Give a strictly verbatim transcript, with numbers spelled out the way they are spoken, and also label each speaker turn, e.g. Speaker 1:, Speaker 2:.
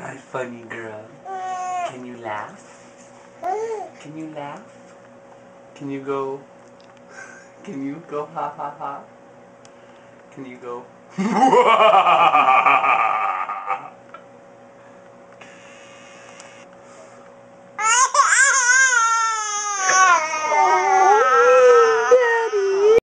Speaker 1: Hi, funny girl. Can you laugh? Can you laugh? Can you go? Can you go ha ha ha? Can you go?